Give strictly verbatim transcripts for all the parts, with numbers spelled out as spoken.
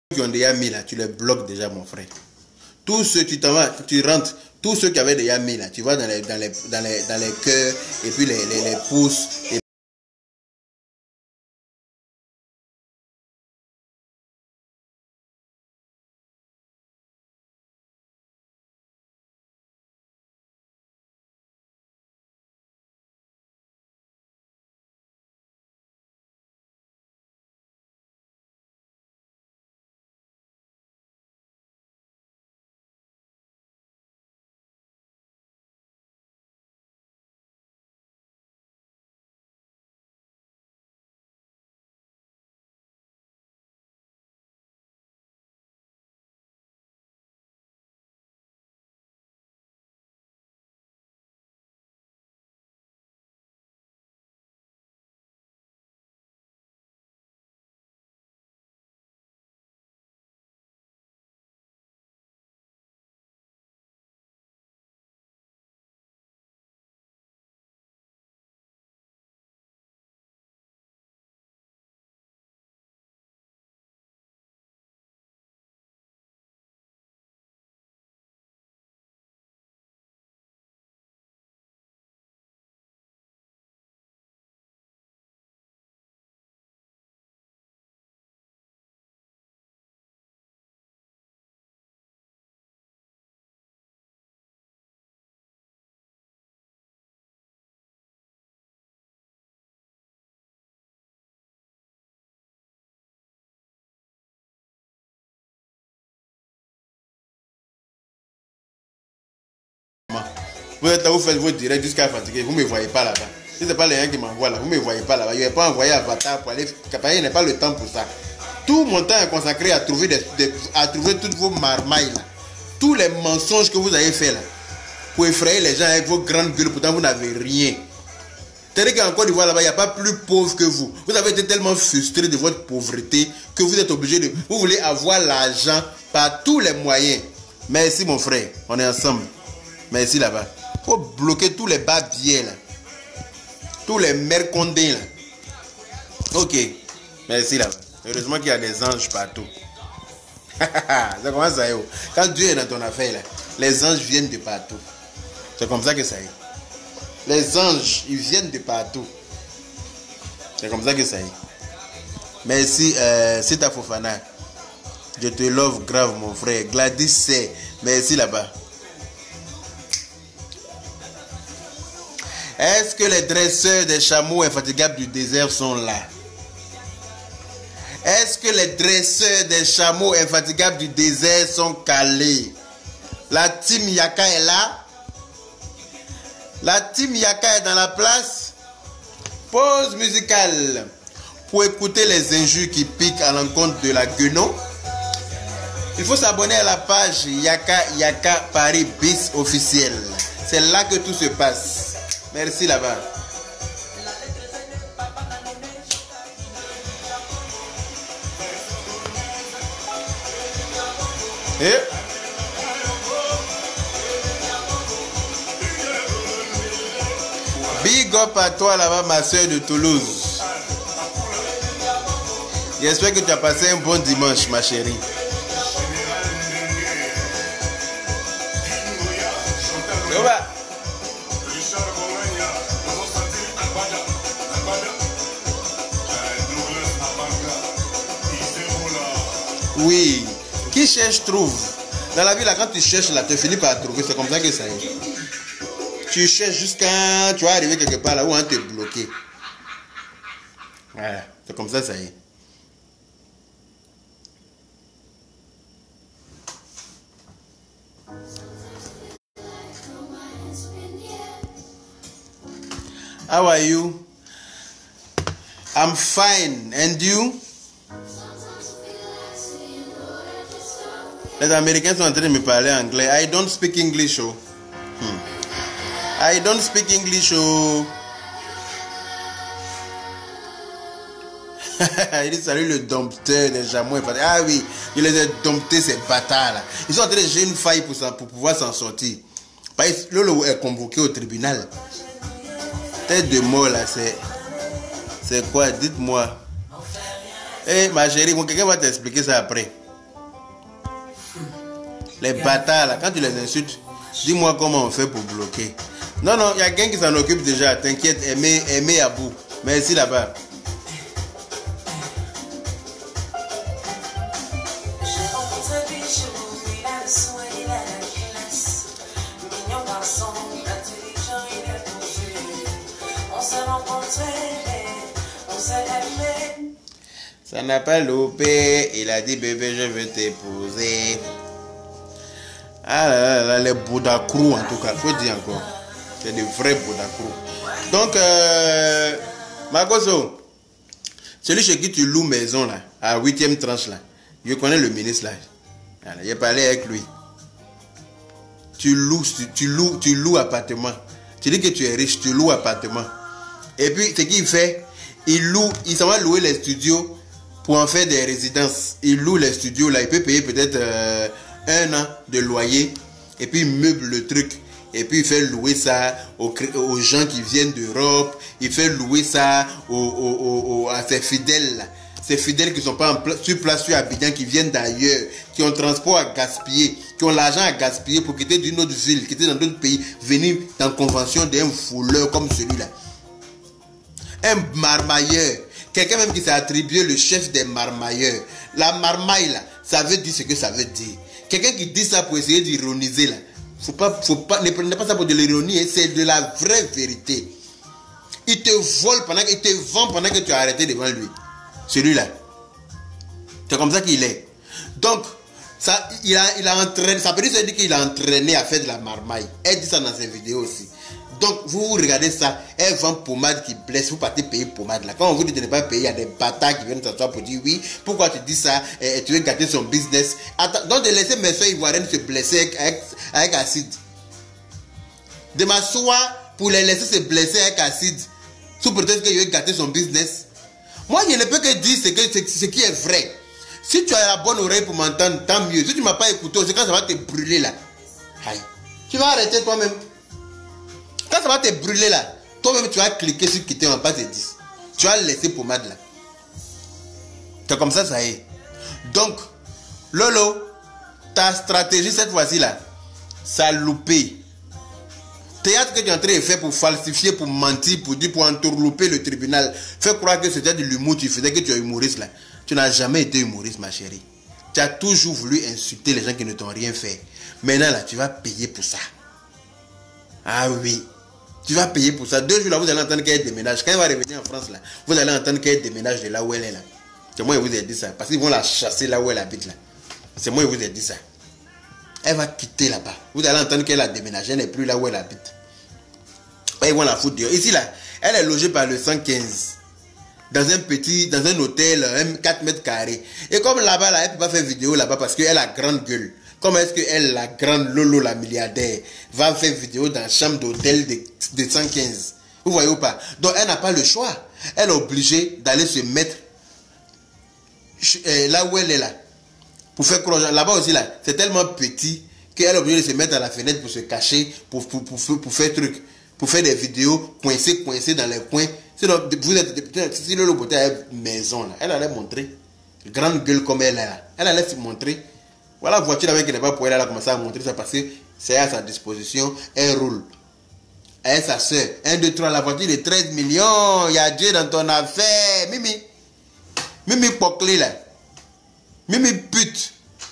qui ont déjà mis là, tu les bloques déjà, mon frère. Tous ceux, tu t'en vas, tu rentres, tous ceux qui avaient déjà mis là, tu vas dans les, dans les, dans les, dans les cœurs et puis les, les, les pouces. Et vous êtes là, vous faites vos directs jusqu'à fatiguer, vous ne me voyez pas là-bas. Si ce n'est pas les gens qui m'envoient là, vous ne me voyez pas là-bas. Je n'ai pas envoyé Avatar pour aller. Il n'est pas le temps pour ça. Tout mon temps est consacré à trouver, des, des, à trouver toutes vos marmailles là. Tous les mensonges que vous avez fait là. Pour effrayer les gens avec vos grandes gueules, pourtant vous n'avez rien. C'est-à-dire qu'en Côte d'Ivoire là-bas, il n'y a pas plus pauvre que vous. Vous avez été tellement frustré de votre pauvreté que vous êtes obligé de. Vous voulez avoir l'argent par tous les moyens. Merci mon frère, on est ensemble. Merci là-bas. Il faut bloquer tous les bas biais là. Tous les mercondins là. Ok. Merci là-bas. Heureusement qu'il y a des anges partout. Ça commence à y aller. Quand Dieu est dans ton affaire là, les anges viennent de partout. C'est comme ça que ça y est. Les anges, ils viennent de partout. C'est comme ça que ça y est. Merci, euh, Sita Fofana. Je te love grave, mon frère. Gladys, c'est. Merci là-bas. Est-ce que les dresseurs des chameaux infatigables du désert sont là? Est-ce que les dresseurs des chameaux infatigables du désert sont calés? La team Yaka est là? La team Yaka est dans la place? Pause musicale. Pour écouter les injures qui piquent à l'encontre de la guenon, il faut s'abonner à la page Yaka Yaka Paris Bis officiel. C'est là que tout se passe. Merci là-bas. Et big up à toi là-bas, ma soeur de Toulouse. J'espère que tu as passé un bon dimanche, ma chérie. Yoba. Oui. Qui cherche, trouve. Dans la vie, là, quand tu cherches, là, tu finis par trouver. C'est comme ça que ça est. Tu cherches jusqu'à... Tu vas arriver quelque part là où on t'est bloqué. Voilà. C'est comme ça, ça y est. How are you? I'm fine. And you? Les Américains sont en train de me parler anglais. I don't speak English, oh. Hmm. I don't speak English, oh. Il dit salut le dompteur des chameaux. Ah oui, il les a domptés ces bâtards là. Ils sont en train de gérer une faille pour, ça, pour pouvoir s'en sortir. Lolo est convoqué au tribunal. Tête de mort là, c'est. C'est quoi? Dites-moi. Eh, hey, ma chérie, bon, quelqu'un va t'expliquer ça après. Les bâtards là, quand tu les insultes, dis-moi comment on fait pour bloquer. Non, non, il y a quelqu'un qui s'en occupe déjà. T'inquiète, aimez, aimez à bout. Merci là-bas. Ça n'a pas loupé. Il a dit bébé je veux t'épouser. Ah là là, là les Boudacrou en tout cas. Faut dire encore. C'est des vrais Boudacrou. Donc euh, Magoso, celui chez qui tu loues maison là, à huitième tranche là, je connais le ministre là. Voilà, j'ai parlé avec lui. Tu loues, tu, tu loues, tu loues appartement. Tu dis que tu es riche, tu loues appartement. Et puis ce qu'il fait, il loue, il s'en va louer les studios pour en faire des résidences. Il loue les studios là, il peut payer peut-être euh, un an de loyer et puis il meuble le truc. Et puis il fait louer ça aux, aux gens qui viennent d'Europe, il fait louer ça aux, aux, aux, à ses fidèles là. Ces fidèles qui ne sont pas en pla sur place sur Abidjan, qui viennent d'ailleurs, qui ont transport à gaspiller, qui ont l'argent à gaspiller pour quitter d'une autre ville, quitter dans d'autres pays, venir dans convention d'un fouleur comme celui-là. Un marmailleur, quelqu'un même qui s'est attribué le chef des marmailleurs. La marmaille là, ça veut dire ce que ça veut dire. Quelqu'un qui dit ça pour essayer d'ironiser là, faut pas, faut pas, ne prenez pas ça pour de l'ironie, hein, c'est de la vraie vérité. Il te vole pendant qu'il te vend pendant que tu as arrêté devant lui. Celui-là. C'est comme ça qu'il est. Donc, ça, il a, il a entraîné, ça peut dire qu'il a entraîné à faire de la marmaille. Elle dit ça dans ses vidéos aussi. Donc, vous, vous regardez ça, elle vend pommade qui blesse, vous partez payer pommade là. Quand on vous dit de ne pas payer, il y a des bâtards qui viennent s'asseoir pour dire oui, pourquoi tu dis ça, et, et tu veux gâter son business. Attends, donc de laisser mes soeurs ivoiriennes se blesser avec, avec, avec acide. De m'asseoir pour les laisser se blesser avec acide, sous prétexte que je veux gâter son business. Moi, je ne peux que dire ce, que, ce, ce qui est vrai. Si tu as la bonne oreille pour m'entendre, tant mieux. Si tu ne m'as pas écouté, c'est quand ça va te brûler là. Aïe. Tu vas arrêter toi-même. Quand ça va te brûler là, toi-même tu vas cliquer sur quitter en bas de dix. Tu vas laisser pommade là. C'est comme ça, ça est. Donc, Lolo, ta stratégie cette fois-ci là, ça a loupé. Théâtre que tu es en train de faire pour falsifier, pour mentir, pour dire, pour entourlouper le tribunal, fais croire que c'était de l'humour, tu faisais que tu es humoriste là. Tu n'as jamais été humoriste, ma chérie. Tu as toujours voulu insulter les gens qui ne t'ont rien fait. Maintenant là, tu vas payer pour ça. Ah oui. Tu vas payer pour ça. Deux jours là, vous allez entendre qu'elle déménage. Quand elle va revenir en France là, vous allez entendre qu'elle déménage de là où elle est là. C'est moi qui vous ai dit ça. Parce qu'ils vont la chasser là où elle habite là. C'est moi qui vous ai dit ça. Elle va quitter là-bas. Vous allez entendre qu'elle a déménagé. Elle n'est plus là où elle habite. Et ils vont la foutre dehors. Ici là, elle est logée par le cent quinze. Dans un petit, dans un hôtel, quatre mètres carrés. Et comme là-bas, là, elle ne peut pas faire vidéo là-bas parce qu'elle a grande gueule. Comment est-ce qu'elle, la grande Lolo, la milliardaire, va faire vidéo dans la chambre d'hôtel de, de cent quinze? Vous voyez ou pas? Donc elle n'a pas le choix. Elle est obligée d'aller se mettre là où elle est là. Pour faire croire. Là-bas aussi, là, c'est tellement petit qu'elle est obligée de se mettre à la fenêtre pour se cacher, pour, pour, pour, pour, pour faire truc. Pour faire des vidéos coincées, coincées dans les coins. Sinon, vous êtes, si Lolo Beauté a une maison là, elle allait montrer. Grande gueule comme elle est là. Elle allait se montrer. Voilà la voiture avec qui n'est pas pour elle, elle a commencé à montrer ça parce que c'est à sa disposition. Elle roule. Elle et sa soeur. un, deux, trois, la voiture de treize millions. Il y a Dieu dans ton affaire. Mimi. Mimi Poclé là. Mimi pute.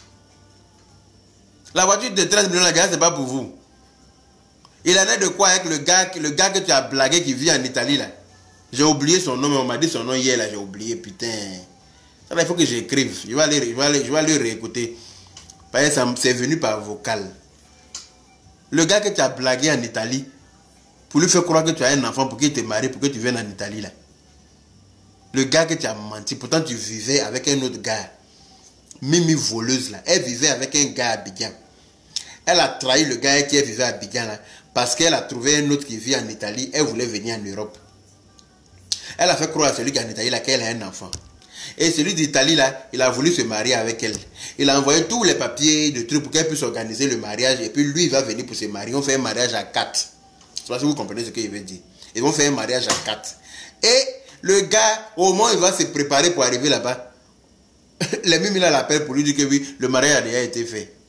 La voiture de treize millions, la gars, c'est pas pour vous. Il en a de quoi avec le gars, le gars que tu as blagué qui vit en Italie là. J'ai oublié son nom, mais on m'a dit son nom hier là, j'ai oublié, putain. Ça là, il faut que j'écrive. Je vais aller, je vais aller, je vais aller réécouter. Parce que c'est venu par vocal. Le gars que tu as blagué en Italie, pour lui faire croire que tu as un enfant, pour qu'il te marie, pour que tu viennes en Italie là. Le gars que tu as menti, pourtant tu vivais avec un autre gars. Mimi voleuse là. Elle vivait avec un gars à Abidjan. Elle a trahi le gars qui vivait à Abidjan là. Parce qu'elle a trouvé un autre qui vit en Italie. Elle voulait venir en Europe. Elle a fait croire à celui qui est en Italie là qu'elle a un enfant. Et celui d'Italie là, il a voulu se marier avec elle. Il a envoyé tous les papiers de trucs pour qu'elle puisse organiser le mariage. Et puis lui, il va venir pour se marier. On fait un mariage à quatre. Je ne sais pas si vous comprenez ce qu'il veut dire. Ils vont faire un mariage à quatre. Et le gars, au moment où il va se préparer pour arriver là-bas, les Mimi là l'appellent pour lui dire que oui, le mariage a déjà été fait.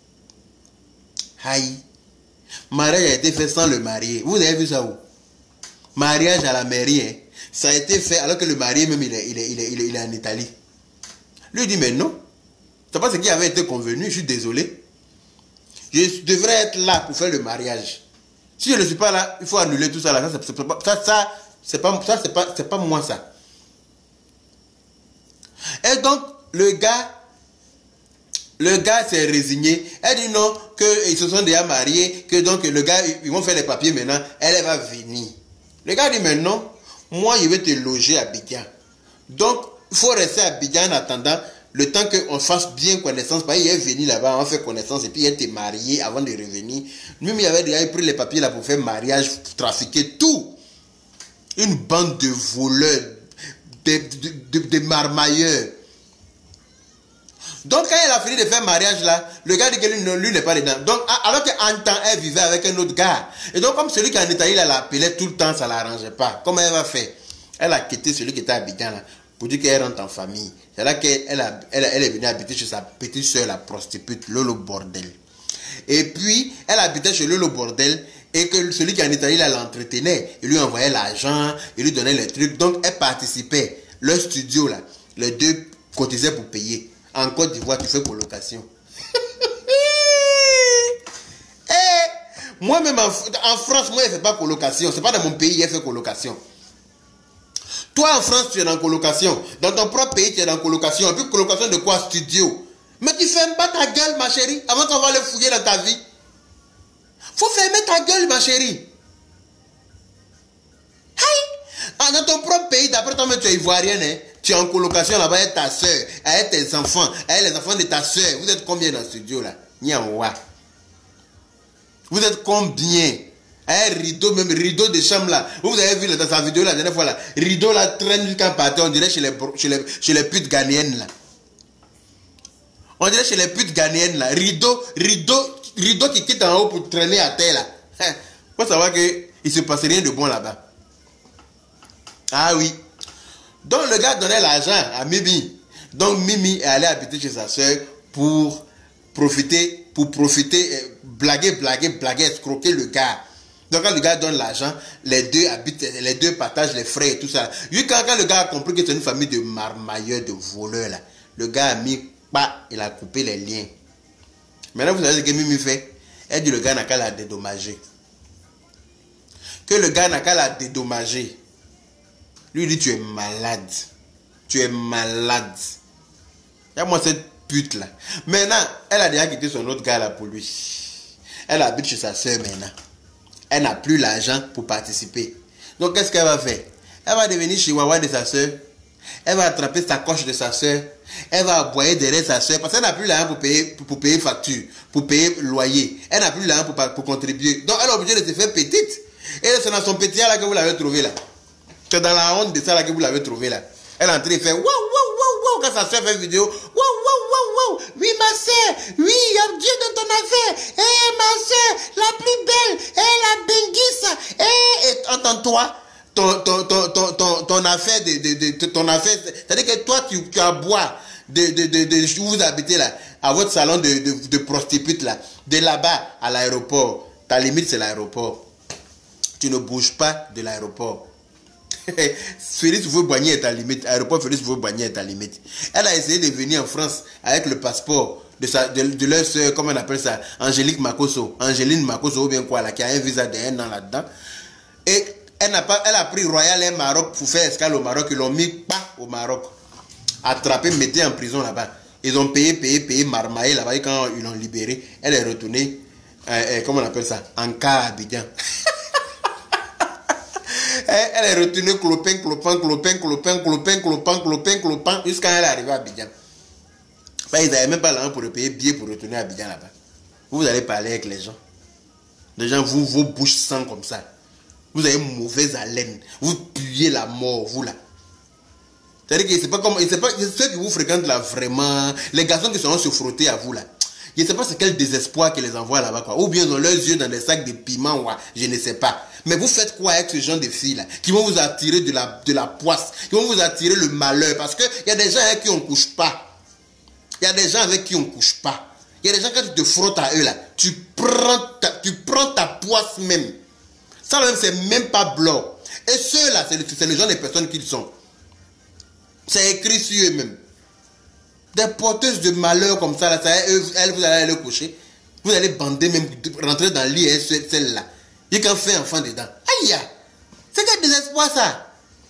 Aïe. Mariage a été fait sans le marié. Vous avez vu ça où? Mariage à la mairie, hein. Ça a été fait alors que le marié même il est, il est, il est, il est, il est en Italie. Lui dit mais non. C'est pas ce qui avait été convenu, je suis désolé. Je devrais être là pour faire le mariage. Si je ne suis pas là, il faut annuler tout ça là. Ça, c'est pas, ça, ça, c'est pas, ça, c'est pas, c'est pas moi ça. Et donc, le gars, le gars s'est résigné. Elle dit non, qu'ils se sont déjà mariés, que donc le gars, ils vont faire les papiers maintenant, elle, elle va venir. Le gars dit mais non, moi je vais te loger à Abidjan. Donc, il faut rester à Abidjan en attendant le temps qu'on fasse bien connaissance. Parce qu'il est venu là-bas, on fait connaissance et puis il était marié avant de revenir. Lui, il avait déjà pris les papiers là pour faire mariage, trafiquer tout. Une bande de voleurs, de, de, de, de marmailleurs. Donc, quand elle a fini de faire mariage là, le gars dit que lui, lui n'est pas dedans. Donc, alors qu'en temps, elle vivait avec un autre gars. Et donc, comme celui qui en Italie, elle l'appelait tout le temps, ça ne l'arrangeait pas. Comment elle va faire? Elle a quitté celui qui était à Abidjan là, pour dire qu'elle rentre en famille. C'est là qu'elle elle, elle est venue habiter chez sa petite soeur, la prostituée, Lolo Bordel. Et puis, elle habitait chez Lolo Bordel et que celui qui en Italie là l'entretenait. Il lui envoyait l'argent, il lui donnait les trucs. Donc, elle participait. Le studio là, les deux cotisaient pour payer. En Côte d'Ivoire, tu fais colocation. Moi-même, en, en France, moi, je ne fais pas colocation. Ce n'est pas dans mon pays, je fais colocation. Toi, en France, tu es dans colocation. Dans ton propre pays, tu es dans colocation. Et puis, colocation de quoi? Studio. Mais tu fermes pas ta gueule, ma chérie, avant qu'on va le fouiller dans ta vie. Faut fermer ta gueule, ma chérie. Hey! Dans ton propre pays, d'après toi, tu es ivoirienne, hein? Tu es en colocation là-bas avec ta soeur, avec tes enfants, avec les enfants de ta soeur. Vous êtes combien dans le studio là? Niawa. Vous êtes combien? Un rideau, même rideau de chambre là. Vous avez vu dans sa vidéo la dernière fois là. Rideau là traîne jusqu'à partir, on dirait chez les, chez, les, chez les putes ghanéennes là. On dirait chez les putes ghanéennes là. Rideau, rideau, rideau qui quitte en haut pour traîner à terre là. Il faut savoir qu'il ne se passe rien de bon là-bas. Ah oui. Donc le gars donnait l'argent à Mimi. Donc Mimi est allée habiter chez sa soeur pour profiter, pour profiter, blaguer, blaguer, blaguer, escroquer le gars. Donc quand le gars donne l'argent, les deux habitent, les deux partagent les frais et tout ça. Lui, quand, quand le gars a compris que c'est une famille de marmailleurs, de voleurs là, le gars a mis pas, il a coupé les liens. Maintenant vous savez ce que Mimi fait? Elle dit le gars n'a qu'à la dédommager. Que le gars n'a qu'à la dédommager. Lui dit tu es malade. Tu es malade. Il y a moi cette pute là. Maintenant, elle a déjà quitté son autre gars là pour lui. Elle habite chez sa soeur maintenant. Elle n'a plus l'argent pour participer. Donc qu'est-ce qu'elle va faire? Elle va devenir chihuahua de sa soeur. Elle va attraper sa coche de sa soeur. Elle va aboyer derrière sa soeur. Parce qu'elle n'a plus l'argent pour payer, pour, pour payer facture, pour payer loyer. Elle n'a plus l'argent pour, pour contribuer. Donc elle est obligée de se faire petite. Et c'est dans son petit là que vous l'avez trouvé là. C'est dans la honte de ça là que vous l'avez trouvé là. Elle est en train de faire waouh, waouh, waouh, waouh. Quand sa soeur fait une vidéo, waouh, waouh, waouh, waouh. Oui, ma soeur, oui, il y a Dieu dans ton affaire. Eh, hey, ma soeur, la plus belle, eh, hey, la benguissa. Eh, hey, et entends-toi, ton, ton, ton, ton, ton, ton affaire, de, de, de, de ton affaire, c'est-à-dire que toi, tu, tu as bois de, de, de, de, où vous habitez là, à votre salon de, de, de prostitute là, de là-bas à l'aéroport. Ta limite, c'est l'aéroport. Tu ne bouges pas de l'aéroport. Félix Houphouët-Boigny est à limite. Aéroport Félix Houphouët-Boigny est à limite. Elle a essayé de venir en France avec le passeport de, sa, de, de leur soeur, comment on appelle ça, Angélique Makosso, Angéline Makosso ou bien quoi là, qui a un visa de un an là-dedans. Et elle n'a pas, elle a pris Royal Air Maroc pour faire escale au Maroc. Ils l'ont mis pas au Maroc, attrapé, mettez en prison là-bas. Ils ont payé, payé, payé, marmaillé là-bas. Et quand ils l'ont libéré, elle est retournée, euh, euh, comment on appelle ça, en cas à Abidjan. Elle est retournée clopin, clopin, clopin, clopin, clopin, clopin, clopin, clopin, jusqu'à elle est arrivée à Abidjan. Bah, ils n'avaient même pas l'argent pour le payer billet pour retourner à Abidjan là-bas. Vous allez parler avec les gens. Les gens, vous, vos bouches sentent comme ça. Vous avez une mauvaise haleine. Vous puez la mort, vous là. C'est-à-dire que c'est pas comme. C'est pas ceux qui vous fréquentent là vraiment. Les garçons qui seront se frotter à vous là. Je ne sais pas c'est quel désespoir qui les envoie là-bas quoi. Ou bien ils ont leurs yeux dans des sacs de piment, ouais, je ne sais pas. Mais vous faites quoi avec ce genre de filles là qui vont vous attirer de la, de la poisse, qui vont vous attirer le malheur. Parce qu'il y a des gens avec qui on ne couche pas. Il y a des gens avec qui on ne couche pas. Il y a des gens quand tu te frottes à eux là, tu prends prends ta, tu prends ta poisse même. Ça même, c'est même pas blanc. Et ceux-là, c'est le, le genre de personnes qu'ils sont. C'est écrit sur eux-mêmes. Des porteuses de malheur comme ça, là, ça elles, elles, vous allez aller coucher. Vous allez bander même, rentrer dans le lit et celle-là. Il qu'en fait enfant dedans. Aïe! C'est quel désespoir ça?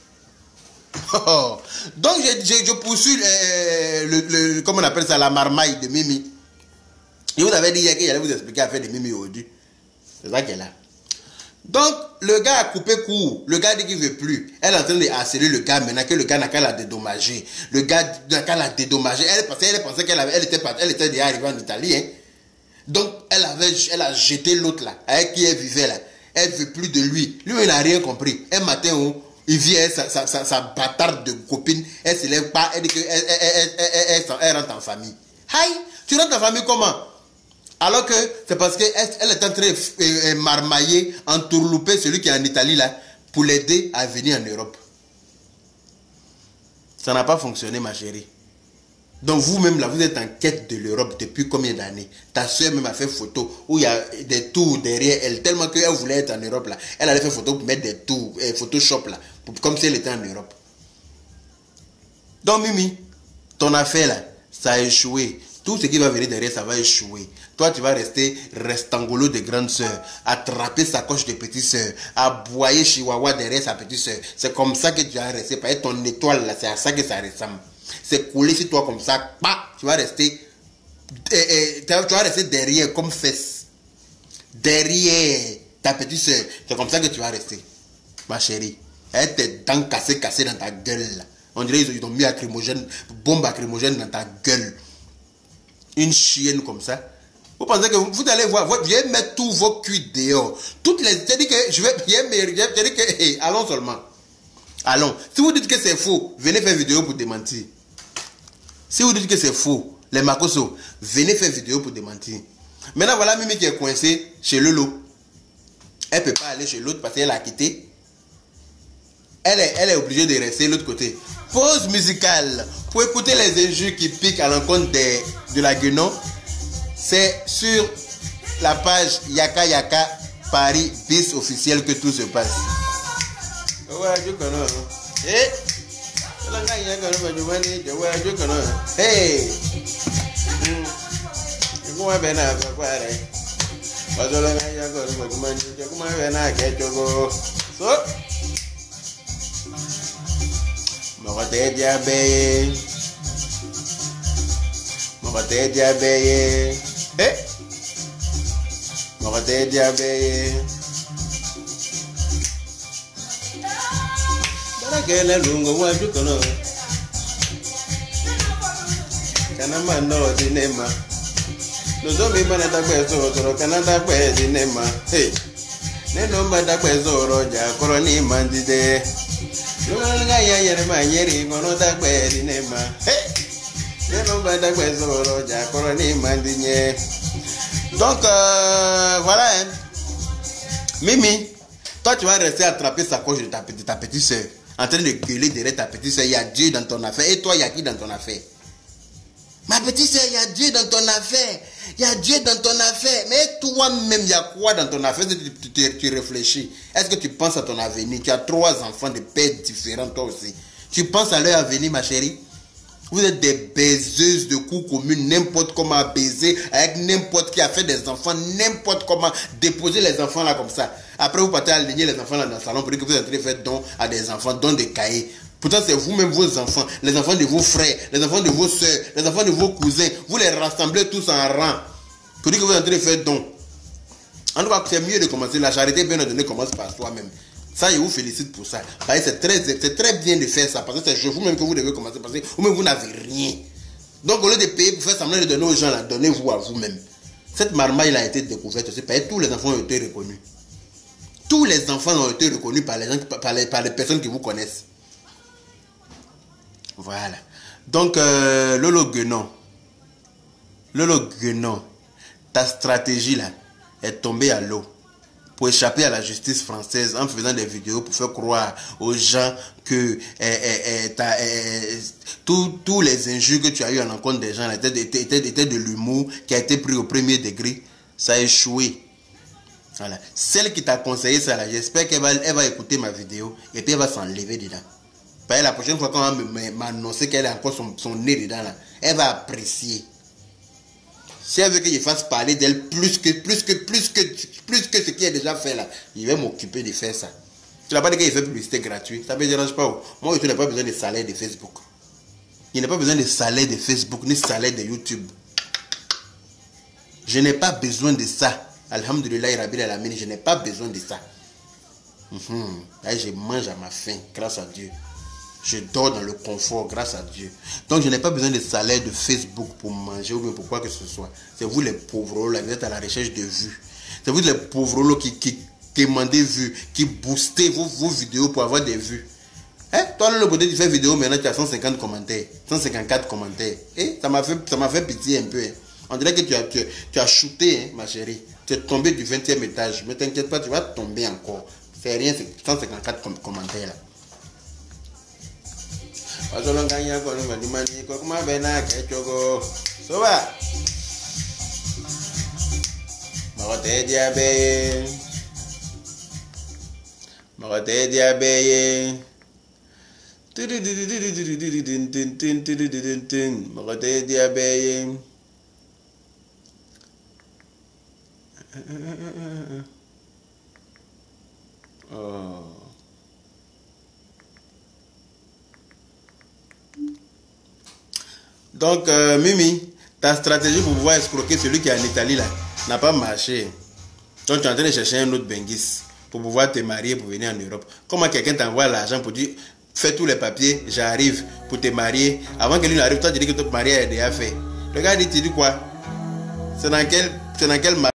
Oh. Donc je, je, je poursuis euh, le, le, comment on appelle ça, la marmaille de Mimi. Je vous avais dit hier qu'il allait vous expliquer à faire de Mimi aujourd'hui. C'est ça qu'elle a. Donc le gars a coupé court. Le gars dit qu'il ne veut plus. Elle est en train de harceler le gars maintenant que le gars n'a qu'à la dédommager. Le gars n'a qu'à la dédommager. Elle pensait, elle pensait qu'elle elle était, elle était déjà arrivée en Italie. Hein. Donc elle, avait, elle a jeté l'autre là, avec qui elle vivait là. Elle ne veut plus de lui. Lui, il n'a rien compris. Un matin, où il vient, sa, sa, sa, sa bâtarde de copine, elle ne se lève pas, elle dit qu'elle elle, elle, elle, elle, elle, elle rentre en famille. Aïe, tu rentres en famille comment? Alors que c'est parce qu'elle elle est en train de marmailler, entourlouper celui qui est en Italie là, pour l'aider à venir en Europe. Ça n'a pas fonctionné, ma chérie. Donc vous-même là, vous êtes en quête de l'Europe depuis combien d'années? Ta soeur même a fait photo où il y a des tours derrière elle, tellement qu'elle voulait être en Europe là. Elle allait faire photo pour mettre des tours, eh, Photoshop là, pour, comme si elle était en Europe. Donc Mimi, ton affaire là, ça a échoué. Tout ce qui va venir derrière, ça va échouer. Toi, tu vas rester restangolo de grande sœur, attraper sa coche de petite sœur, aboyer chihuahua derrière sa petite sœur. C'est comme ça que tu vas rester. Parce que ton étoile là, c'est à ça que ça ressemble. C'est collé sur toi comme ça, bah, tu vas rester, eh, eh, tu vas rester derrière comme fesse. Derrière ta petite soeur, c'est comme ça que tu vas rester, ma chérie. Elle tes dents cassées, cassées dans ta gueule là. On dirait qu'ils ont mis lacrymogène, bombe lacrymogène dans ta gueule. Une chienne comme ça. Vous pensez que vous, vous allez voir, vous allez mettre tous vos cuits dehors. Toutes les, je dis que je vais, je dis que, hey, allons seulement. Allons. Si vous dites que c'est faux, venez faire vidéo pour démentir. Si vous dites que c'est faux, les Makoso, venez faire vidéo pour démentir. Maintenant, voilà Mimi qui est coincée chez Lolo. Elle ne peut pas aller chez l'autre parce qu'elle a quitté. Elle est, elle est obligée de rester de l'autre côté. Pause musicale. Pour écouter les injures qui piquent à l'encontre de, de la Guénon, c'est sur la page Yaka Yaka Paris bis officiel que tout se passe. Hey! Hey! So, Mokote diabeye, Mokote diabeye, eh, Mokote diabeye. Barakela lungo waju kono, kana mano dinema. Nozomi bana takwe soro, kana takwe dinema. Hey, neno bana takwe soro ja koroni mandide. Donc, euh, voilà. Hein. Mimi, toi, tu vas rester attraper sa coche de ta, de ta petite soeur. En train de gueuler derrière ta petite soeur. Il y a Dieu dans ton affaire. Et toi, il y a qui dans ton affaire? Ma petite soeur, il y a Dieu dans ton affaire. Il y a Dieu dans ton affaire. Mais toi-même, il y a quoi dans ton affaire? Tu, tu, tu, tu réfléchis. Est-ce que tu penses à ton avenir? Tu as trois enfants de pères différents, toi aussi. Tu penses à leur avenir, ma chérie? Vous êtes des baiseuses de coups communs, n'importe comment baiser, avec n'importe qui a fait des enfants, n'importe comment déposer les enfants là comme ça. Après, vous partez aligner les enfants là dans le salon pour dire que vous êtes en train de faire don à des enfants, don de cahiers. Pourtant, c'est vous-même vos enfants, les enfants de vos frères, les enfants de vos soeurs, les enfants de vos cousins. Vous les rassemblez tous en rang pour dire que vous êtes en train de faire don. En tout cas, c'est mieux de commencer. La charité bien ordonnée commence par soi-même. Ça, je vous félicite pour ça. C'est très, c'est très bien de faire ça. Parce que c'est vous-même que vous devez commencer. Parce que vous-même, vous n'avez rien. Donc, au lieu de payer pour faire semblant de donner aux gens, donnez-vous à vous-même. Cette marmaille a été découverte aussi. Parce que tous les enfants ont été reconnus. Tous les enfants ont été reconnus par les, gens, par les, par les personnes qui vous connaissent. Voilà. Donc, euh, Lolo Guénon. Lolo Guénon. Ta stratégie là est tombée à l'eau. Pour échapper à la justice française en faisant des vidéos pour faire croire aux gens que eh, eh, eh, eh, tous les injures que tu as eu en encontre des gens étaient, étaient, étaient de l'humour qui a été pris au premier degré. Ça a échoué. Voilà. Celle qui t'a conseillé ça, j'espère qu'elle va, elle va écouter ma vidéo et puis elle va s'enlever dedans. Parce que la prochaine fois qu'on va m'annoncer qu'elle a encore son, son nez dedans, là, elle va apprécier. Si elle veut que je fasse parler d'elle plus que, plus que, plus que, plus que ce qui est déjà fait là, je vais m'occuper de faire ça. Tu n'as pas dit qu'il fait publicité gratuite, ça ne me dérange pas. Moi, je n'ai pas besoin de salaire de Facebook. Je n'ai pas besoin de salaire de Facebook ni salaire de YouTube. Je n'ai pas besoin de ça. Alhamdulillah, Rabbil Alamin, je n'ai pas besoin de ça. Mmh. Là, je mange à ma faim, grâce à Dieu. Je dors dans le confort, grâce à Dieu. Donc, je n'ai pas besoin de salaire de Facebook pour manger ou bien pour quoi que ce soit. C'est vous les pauvres, là, vous êtes à la recherche de vues. C'est vous les pauvres qui, qui demandez vues, qui boostez vos, vos vidéos pour avoir des vues. Hein? Toi, le beauté, tu fais vidéo, maintenant tu as cent cinquante commentaires, cent cinquante-quatre commentaires. Et ça m'a fait, ça m'a fait pitié un peu. Hein. On dirait que tu as, tu, tu as shooté, hein, ma chérie. Tu es tombé du vingtième étage. Mais t'inquiète pas, tu vas tomber encore. C'est rien, c'est cent cinquante-quatre com commentaires là. Oh. Donc, euh, Mimi, ta stratégie pour pouvoir escroquer celui qui est en Italie là n'a pas marché. Donc, tu es en train de chercher un autre Benguis pour pouvoir te marier pour venir en Europe. Comment quelqu'un t'envoie l'argent pour dire fais tous les papiers, j'arrive pour te marier. Avant que lui n'arrive, toi tu dis que ton mariage est déjà fait. Le gars dit, tu dis quoi? C'est dans quel, c'est dans quel mariage?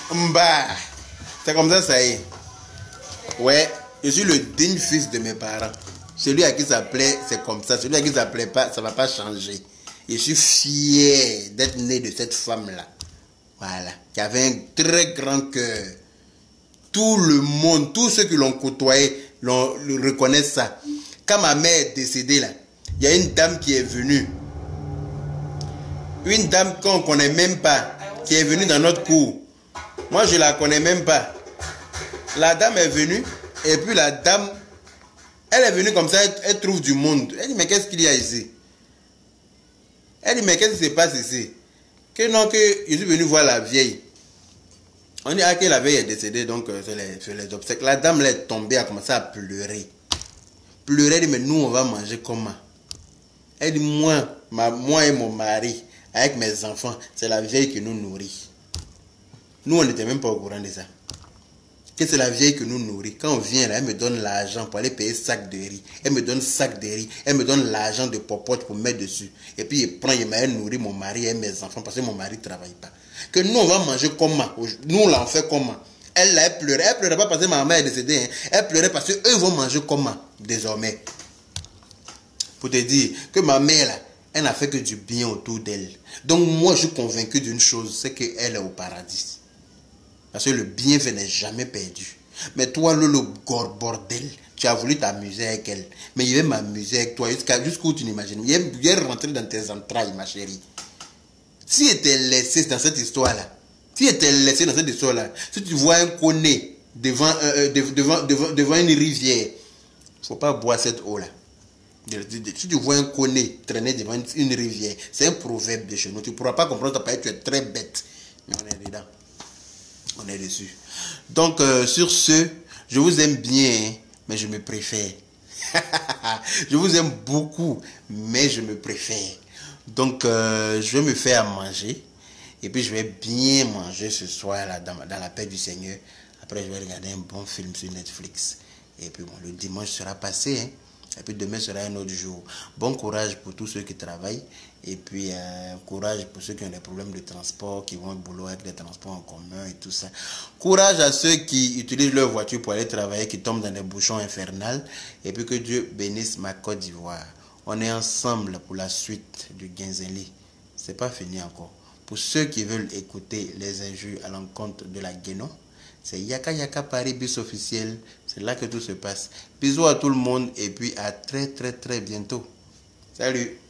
Mba. C'est comme ça, ça y est. Ouais, je suis le digne fils de mes parents. Celui à qui ça plaît, c'est comme ça. Celui à qui ça plaît pas, ça va pas changer. Je suis fier d'être né de cette femme-là. Voilà. Qui avait un très grand cœur. Tout le monde, tous ceux qui l'ont côtoyé, l'ont, le reconnaissent ça. Quand ma mère est décédée là, il y a une dame qui est venue. Une dame qu'on ne connaît même pas, qui est venue dans notre cour. Moi, je ne la connais même pas. La dame est venue, et puis la dame, elle est venue comme ça, elle, elle trouve du monde. Elle dit, mais qu'est-ce qu'il y a ici? Elle dit, mais qu'est-ce qui se passe ici? Que non, que je suis venu voir la vieille. On dit, ah, que la vieille est décédée, donc euh, c'est les, les obsèques. La dame, elle est tombée, elle a commencé à pleurer. Pleurer, elle dit, mais nous, on va manger comment? Elle dit, moi, ma, moi et mon mari, avec mes enfants, c'est la vieille qui nous nourrit. Nous, on n'était même pas au courant de ça. Que c'est la vieille qui nous nourrit. Quand on vient là, elle me donne l'argent pour aller payer sac de riz. Elle me donne sac de riz. Elle me donne l'argent de popote pour mettre dessus. Et puis, il prend, il m'a nourri mon mari et mes enfants parce que mon mari ne travaille pas. Que nous, on va manger comment? Nous, on l'en fait comment? Elle, là, elle pleurait. Elle pleurait pas parce que ma mère est décédée. Hein. Elle pleurait parce qu'eux vont manger comment? Désormais. Pour te dire que ma mère, là, elle n'a fait que du bien autour d'elle. Donc, moi, je suis convaincu d'une chose, c'est qu'elle est au paradis. Parce que le bienfait n'est jamais perdu. Mais toi, le, le bordel, tu as voulu t'amuser avec elle. Mais il va m'amuser avec toi jusqu'à jusqu'où tu n'imagines. Il va rentrer dans tes entrailles, ma chérie. Si elle était laissé dans cette histoire-là, si elle était laissé dans cette histoire-là, si tu vois un conné devant, euh, devant, devant, devant une rivière, il ne faut pas boire cette eau-là. Si tu vois un conné traîner devant une, une rivière, c'est un proverbe de chez nous. Tu ne pourras pas comprendre, tu es très bête. Mais on est dedans. On est dessus. Donc, euh, sur ce, je vous aime bien, mais je me préfère. Je vous aime beaucoup, mais je me préfère. Donc, euh, je vais me faire à manger. Et puis, je vais bien manger ce soir là, dans, dans la paix du Seigneur. Après, je vais regarder un bon film sur Netflix. Et puis, bon, le dimanche sera passé. Hein. Et puis, demain sera un autre jour. Bon courage pour tous ceux qui travaillent. Et puis, euh, courage pour ceux qui ont des problèmes de transport, qui vont au boulot avec des transports en commun et tout ça. Courage à ceux qui utilisent leur voiture pour aller travailler, qui tombent dans des bouchons infernales. Et puis, que Dieu bénisse ma Côte d'Ivoire. On est ensemble pour la suite du Guinzeli. C'est pas fini encore. Pour ceux qui veulent écouter les injures à l'encontre de la Guénon, c'est Yaka Yaka Paris Bis officiel. C'est là que tout se passe. Bisous à tout le monde et puis à très très très bientôt. Salut.